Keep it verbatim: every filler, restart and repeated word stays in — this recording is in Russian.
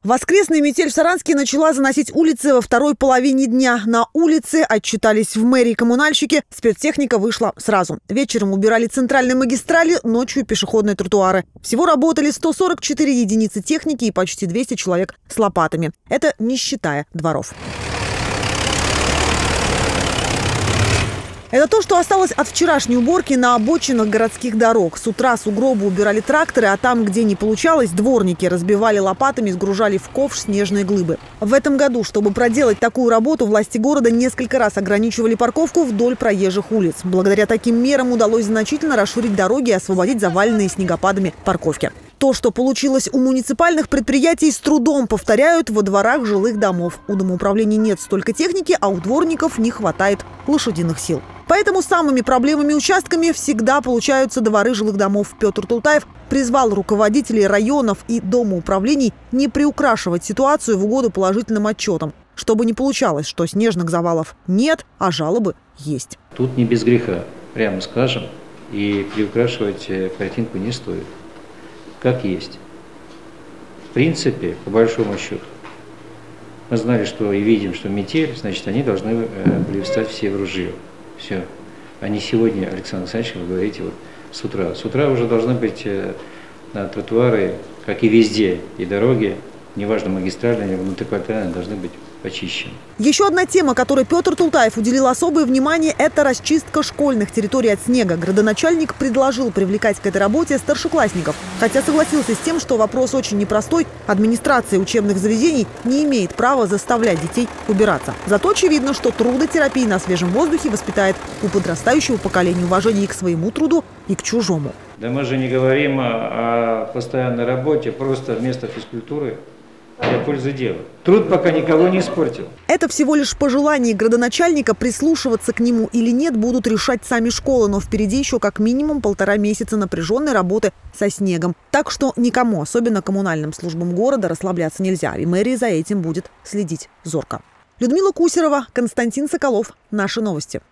Воскресная метель в Саранске начала заносить улицы во второй половине дня. На улице отчитались в мэрии коммунальщики. Спецтехника вышла сразу. Вечером убирали центральные магистрали, ночью пешеходные тротуары. Всего работали сто сорок четыре единицы техники и почти двести человек с лопатами. Это не считая дворов. Это то, что осталось от вчерашней уборки на обочинах городских дорог. С утра сугробы убирали тракторы, а там, где не получалось, дворники разбивали лопатами, сгружали в ковш снежные глыбы. В этом году, чтобы проделать такую работу, власти города несколько раз ограничивали парковку вдоль проезжих улиц. Благодаря таким мерам удалось значительно расширить дороги и освободить заваленные снегопадами парковки. То, что получилось у муниципальных предприятий, с трудом повторяют во дворах жилых домов. У домоуправления нет столько техники, а у дворников не хватает лошадиных сил. Поэтому самыми проблемными участками всегда получаются дворы жилых домов. Петр Тултаев призвал руководителей районов и домоуправлений не приукрашивать ситуацию в угоду положительным отчетам, чтобы не получалось, что снежных завалов нет, а жалобы есть. Тут не без греха, прямо скажем, и приукрашивать картинку не стоит. Как есть. В принципе, по большому счету, мы знали, что и видим, что метель, значит, они должны были встать все в ружье. Все. А не сегодня, Александр Александрович, вы говорите, вот с утра. С утра уже должны быть на тротуары, как и везде, и дороги, неважно, магистральные, внутриквартальные, должны быть почищены. Еще одна тема, которой Петр Тултаев уделил особое внимание, это расчистка школьных территорий от снега. Градоначальник предложил привлекать к этой работе старшеклассников. Хотя согласился с тем, что вопрос очень непростой. Администрация учебных заведений не имеет права заставлять детей убираться. Зато очевидно, что трудотерапия на свежем воздухе воспитает у подрастающего поколения уважение и к своему труду, и к чужому. Да мы же не говорим о, о постоянной работе, просто вместо физкультуры для пользы дела. Труд пока никого не испортил. Это всего лишь пожелание градоначальника. Прислушиваться к нему или нет будут решать сами школы. Но впереди еще как минимум полтора месяца напряженной работы со снегом. Так что никому, особенно коммунальным службам города, расслабляться нельзя. И мэрия за этим будет следить зорко. Людмила Кусерова, Константин Соколов. Наши новости.